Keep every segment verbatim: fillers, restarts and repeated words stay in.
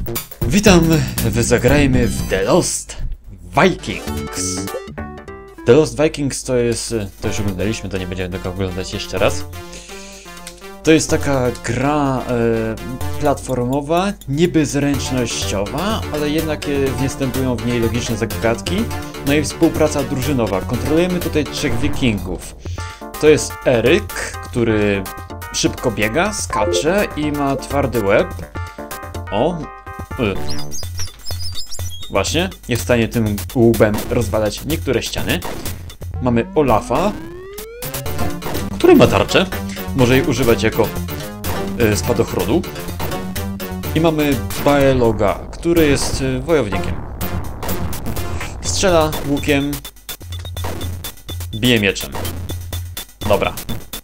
Witam w Zagrajmy w The Lost Vikings. The Lost Vikings to jest... to już oglądaliśmy, to nie będziemy tego oglądać jeszcze raz. To jest taka gra e, platformowa, niby zręcznościowa, ale jednak występują w niej logiczne zagadki. No i współpraca drużynowa. Kontrolujemy tutaj trzech wikingów. To jest Eryk, który szybko biega, skacze i ma twardy łeb. O! Y. Właśnie, jest w stanie tym łbem rozwalać niektóre ściany. Mamy Olafa, który ma tarczę. Może jej używać jako y, spadochronu. I mamy Baeloga, który jest y, wojownikiem. Strzela łukiem, bije mieczem. Dobra.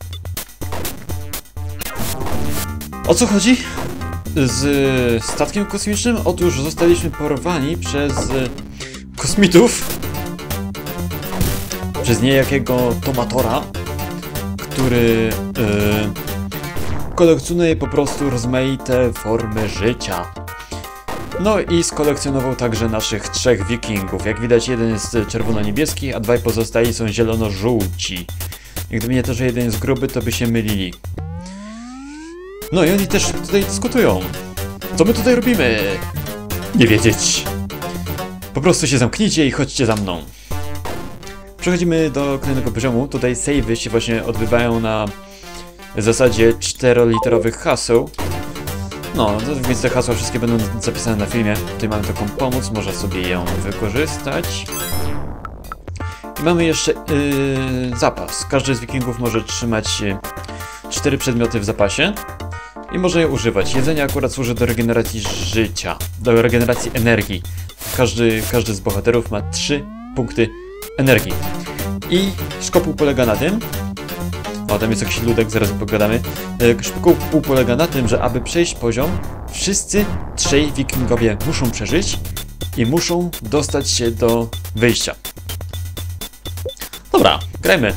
O co chodzi z statkiem kosmicznym? Otóż zostaliśmy porwani przez kosmitów. Przez niejakiego Tomatora, który yy, kolekcjonuje po prostu rozmaite formy życia. No i skolekcjonował także naszych trzech wikingów. Jak widać, jeden jest czerwono-niebieski, a dwaj pozostali są zielono-żółci. I gdyby nie to, że jeden jest gruby, to by się mylili. No i oni też tutaj dyskutują. Co my tutaj robimy? Nie wiedzieć. Po prostu się zamknijcie i chodźcie za mną. Przechodzimy do kolejnego poziomu. Tutaj save'y się właśnie odbywają na zasadzie czteroliterowych haseł. No, więc te hasła wszystkie będą zapisane na filmie. Tutaj mamy taką pomoc, można sobie ją wykorzystać. I mamy jeszcze yy, zapas. Każdy z wikingów może trzymać cztery przedmioty w zapasie i może je używać. Jedzenie akurat służy do regeneracji życia, do regeneracji energii. Każdy, każdy z bohaterów ma trzy punkty energii. I szkopuł polega na tym... O, tam jest jakiś ludek, zaraz pogadamy. Szkopuł polega na tym, że aby przejść poziom, wszyscy trzej wikingowie muszą przeżyć i muszą dostać się do wyjścia. Dobra, grajmy.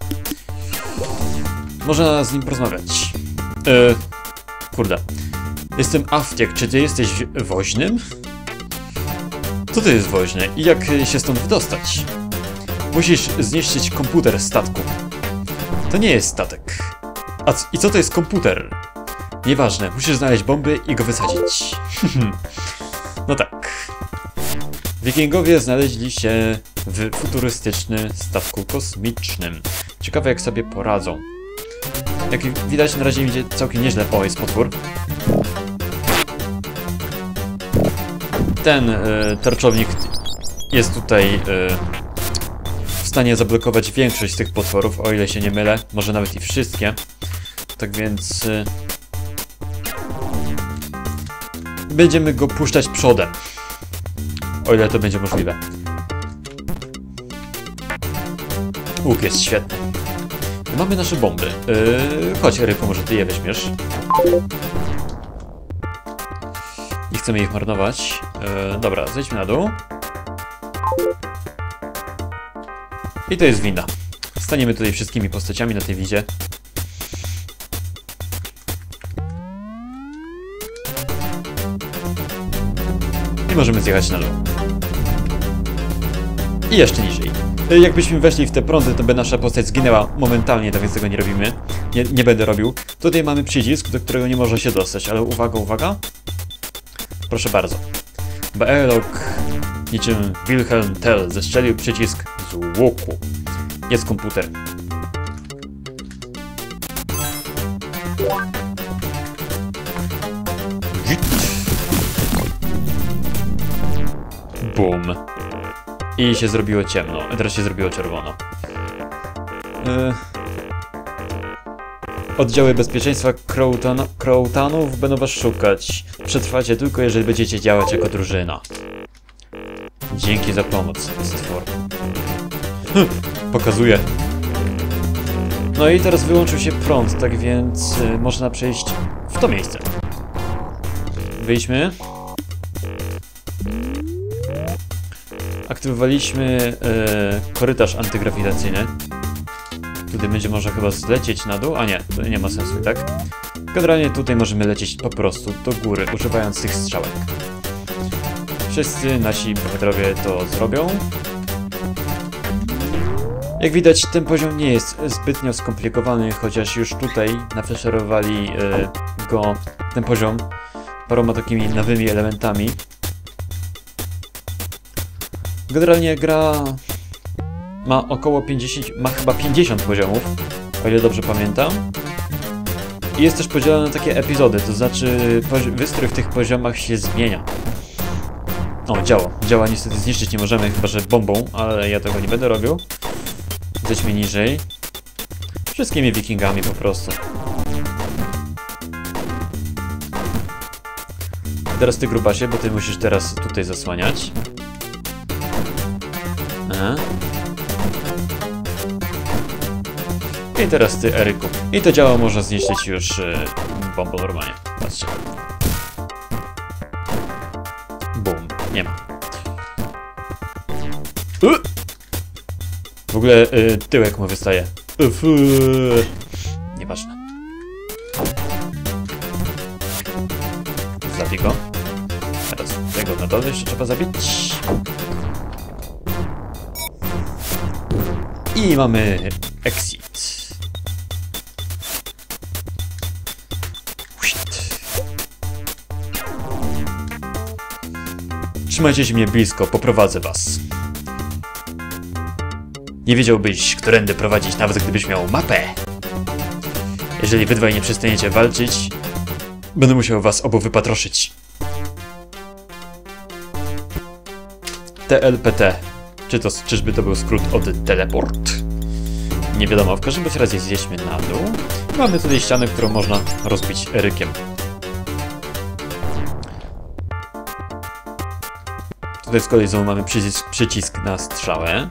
Można z nim porozmawiać. Yy, kurde. Jestem Aftiek, czy ty jesteś woźnym? Co to jest woźny i jak się stąd wydostać? Musisz zniszczyć komputer statku. To nie jest statek. A c- i co to jest komputer? Nieważne, musisz znaleźć bomby i go wysadzić. No tak. Wikingowie znaleźli się w futurystycznym statku kosmicznym. Ciekawe, jak sobie poradzą. Jak widać, na razie idzie całkiem nieźle. O, jest potwór. Ten y, tarczownik jest tutaj y, w stanie zablokować większość z tych potworów, o ile się nie mylę. Może nawet i wszystkie. Tak więc... Y, będziemy go puszczać przodem. O ile to będzie możliwe. Łuk jest świetny. Mamy nasze bomby. Yy, chodź, Eryku, może ty je weźmiesz. Nie chcemy ich marnować. Yy, dobra, zejdźmy na dół. I to jest winda. Staniemy tutaj wszystkimi postaciami na tej windzie. I możemy zjechać na dół. I jeszcze niżej. Jakbyśmy weszli w te prądy, to by nasza postać zginęła momentalnie, tak więc tego nie robimy. Nie, nie będę robił. Tutaj mamy przycisk, do którego nie można się dostać, ale uwaga, uwaga. Proszę bardzo. Baelog, niczym Wilhelm Tell, zestrzelił przycisk z łuku. Jest komputer. Bum. I się zrobiło ciemno. Teraz się zrobiło czerwono. Yy. Oddziały bezpieczeństwa Crowton Crowtonów będą was szukać. Przetrwacie tylko, jeżeli będziecie działać jako drużyna. Dzięki za pomoc, stwór. Hm, pokazuję. No i teraz wyłączył się prąd, tak więc yy, można przejść w to miejsce. Wyjdźmy. Aktywowaliśmy e, korytarz antygrawitacyjny. Tutaj będzie można chyba zlecieć na dół, a nie, to nie ma sensu, tak? Generalnie tutaj możemy lecieć po prostu do góry, używając tych strzałek. Wszyscy nasi bohaterowie to zrobią. Jak widać, ten poziom nie jest zbytnio skomplikowany, chociaż już tutaj nafleszerowali yy, go, ten poziom, paroma takimi nowymi elementami. Generalnie gra ma około pięćdziesiąt, ma chyba pięćdziesiąt poziomów, o ile dobrze pamiętam. I jest też podzielona na takie epizody, to znaczy wystrój w tych poziomach się zmienia. O, działo. Działa niestety zniszczyć nie możemy, chyba że bombą, ale ja tego nie będę robił. Zejdźmy niżej. Wszystkimi wikingami po prostu. Teraz ty, grubasie, bo ty musisz teraz tutaj zasłaniać. Aha. I teraz ty, Eryku. I to działo można zniszczyć już yy, bombą normalnie. Patrzcie. Bum. Nie ma. Uh! W ogóle yy, tyłek mu wystaje. Uf, yy. Nieważne. Zabij go. Teraz tego na dole jeszcze trzeba zabić. I mamy exit. Trzymajcie się mnie blisko, poprowadzę was. Nie wiedziałbyś, którędy prowadzić, nawet gdybyś miał mapę. Jeżeli wy dwaj nie przestaniecie walczyć, będę musiał was obu wypatroszyć. T L P T. Czy to, czyżby to był skrót od teleport? Nie wiadomo, w każdym razie zjedźmy na dół. Mamy tutaj ścianę, którą można rozbić erykiem. Tutaj z kolei znowu mamy przycisk, przycisk na strzałę.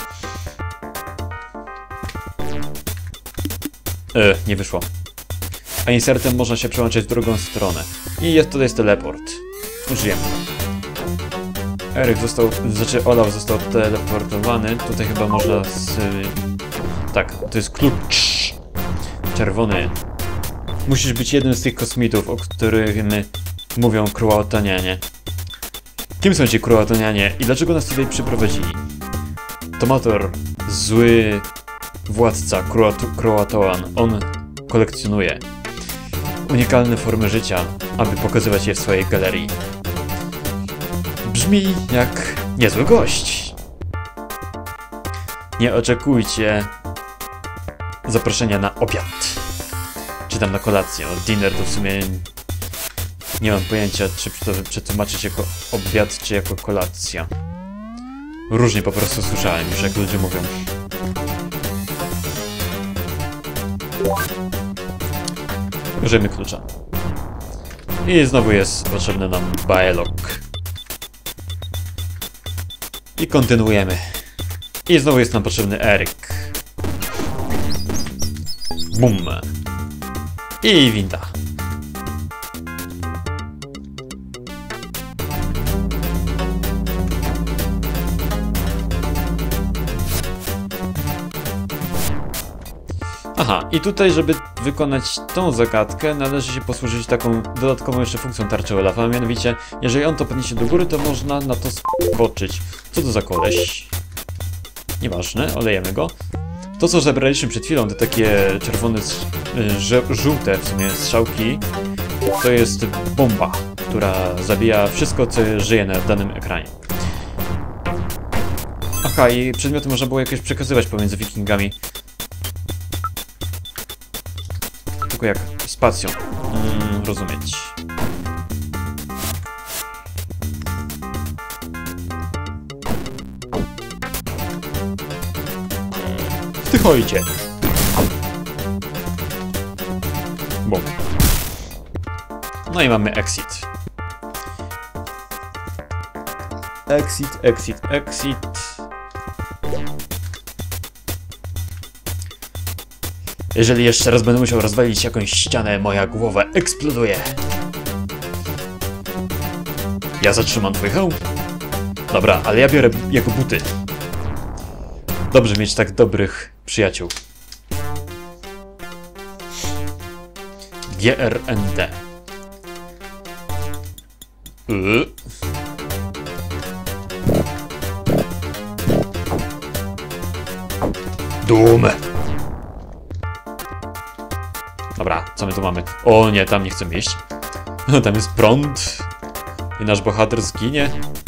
E, nie wyszło. A insertem można się przełączyć w drugą stronę. I jest tutaj jest teleport. Użyjemy. Eryk został, znaczy Olaf został teleportowany. Tutaj chyba można z... Tak, to jest klucz. Czerwony. Musisz być jednym z tych kosmitów, o których mówią Kroatonianie. Kim są ci Kroatonianie i dlaczego nas tutaj przyprowadzili? Tomator, zły władca Kroatoan, on kolekcjonuje unikalne formy życia, aby pokazywać je w swojej galerii. Brzmi jak niezły gość. Nie oczekujcie zaproszenia na obiad, czy tam na kolację. No, dinner to w sumie nie mam pojęcia, czy to przetłumaczyć jako obiad, czy jako kolacja. Różnie po prostu słyszałem już, jak ludzie mówią. Użyjmy klucza. I znowu jest potrzebny nam Baelok. I kontynuujemy. I znowu jest nam potrzebny Eryk. Bum. I winda. Aha, i tutaj, żeby wykonać tą zagadkę, należy się posłużyć taką dodatkową jeszcze funkcją tarczy Olafa, a mianowicie, jeżeli on to podniesie do góry, to można na to skoczyć. Co to za koleś? Nieważne, olejemy go. To, co zebraliśmy przed chwilą, te takie czerwone, żółte w sumie strzałki, to jest bomba, która zabija wszystko, co żyje na danym ekranie. Aha, i przedmioty można było jakieś przekazywać pomiędzy wikingami. Tylko jak spacją mm, rozumieć. Wtychojcie! Bum. No i mamy exit. Exit, exit, exit. Jeżeli jeszcze raz będę musiał rozwalić jakąś ścianę, moja głowa eksploduje. Ja zatrzymam twój hełm. Dobra, ale ja biorę jego buty. Dobrze mieć tak dobrych przyjaciół. G R N D. Yy. Doom. Dobra, co my tu mamy? O nie, tam nie chcemy iść. Tam jest prąd. I nasz bohater zginie.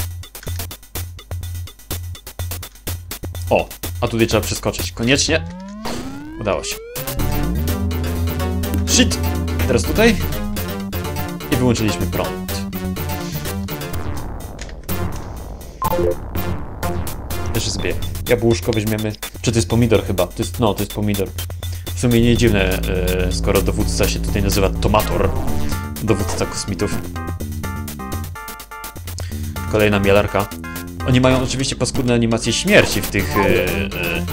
O, a tutaj trzeba przeskoczyć. Koniecznie. Udało się. Shit! Teraz tutaj. I wyłączyliśmy prąd. Jeszcze sobie jabłuszko weźmiemy. Czy to jest pomidor chyba? To jest, no, to jest pomidor. W sumie nie dziwne, yy, skoro dowódca się tutaj nazywa Tomator. Dowódca kosmitów. Kolejna mielarka. Oni mają oczywiście paskudne animacje śmierci w tych... Yy, yy,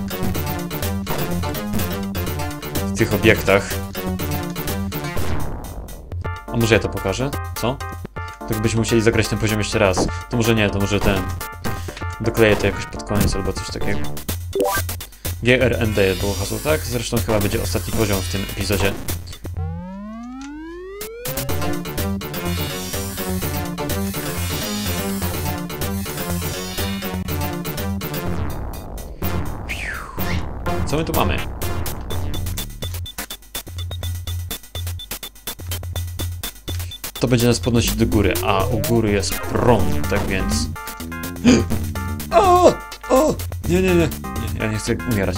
w tych obiektach. A może ja to pokażę? Co? Tak byśmy musieli zagrać ten poziom jeszcze raz. To może nie, to może ten... Dokleję to jakoś pod koniec albo coś takiego. G R N D było hasło, tak? Zresztą chyba będzie ostatni poziom w tym epizodzie. Co my tu mamy? To będzie nas podnosić do góry, a u góry jest prąd, tak więc... O! O! Nie, nie, nie, nie, ja nie chcę umierać.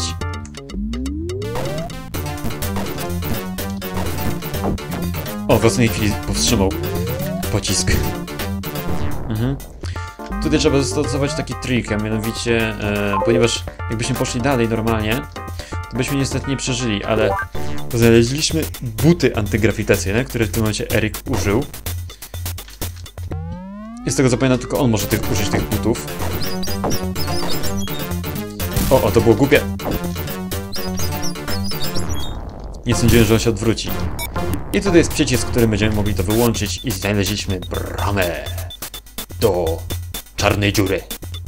O, w ostatniej chwili powstrzymał pocisk. Mhm. Tutaj trzeba zastosować taki trik, a mianowicie, e, ponieważ jakbyśmy poszli dalej normalnie, to byśmy niestety nie przeżyli, ale znaleźliśmy buty antygrawitacyjne, które w tym momencie Erik użył. I z tego co pamiętam, tylko on może tych, użyć tych butów. O, o, to było głupie. Nie sądziłem, że on się odwróci. I tutaj jest przycisk, który będziemy mogli to wyłączyć i znaleźliśmy bramę do czarnej dziury.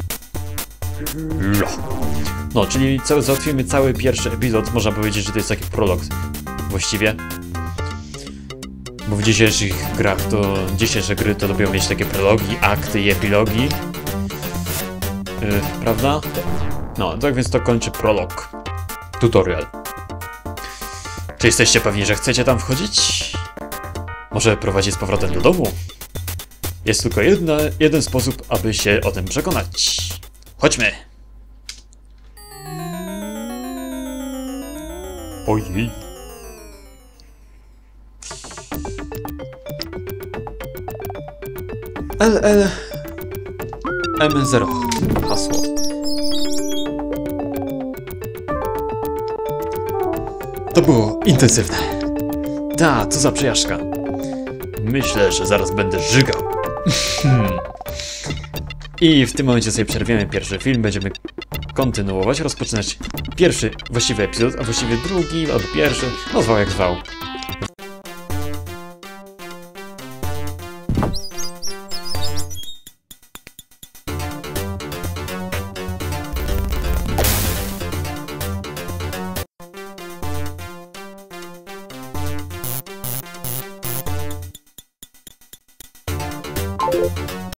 Lo. No, czyli cały, załatwimy cały pierwszy epizod. Można powiedzieć, że to jest taki prolog właściwie. Bo w dzisiejszych grach to... Dzisiejsze gry to lubią mieć takie prologi, akty i epilogi. Yy, prawda? No, tak więc to kończy prolog. Tutorial. Czy jesteście pewni, że chcecie tam wchodzić? Może prowadzi z powrotem do domu? Jest tylko jedna, jeden sposób, aby się o tym przekonać. Chodźmy! Ojej. L L M zero. Hasło. To było intensywne. Ta, co za przejażdżka. Myślę, że zaraz będę żygał. I w tym momencie sobie przerwiemy pierwszy film. Będziemy kontynuować, rozpoczynać pierwszy właściwy epizod, a właściwie drugi albo pierwszy. No zwał jak zwał.